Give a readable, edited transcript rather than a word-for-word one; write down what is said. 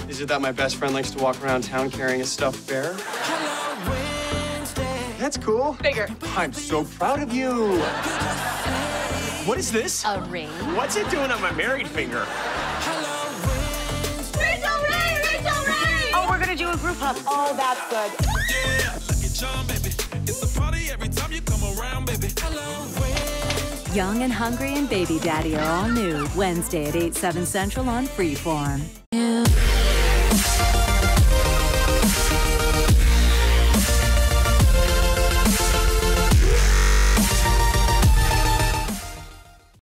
Is it that my best friend likes to walk around town carrying a stuffed bear? That's cool. Bigger. I'm so proud of you. What is this? A ring. What's it doing on my married finger? Rachel Ray! Rachel Ray! Oh, we're gonna do a group hug. Oh, that's good. Yeah, lucky charm, baby. It's a party every time you come around, baby. Young and Hungry and Baby Daddy are all new Wednesday at 8, 7 Central on Freeform.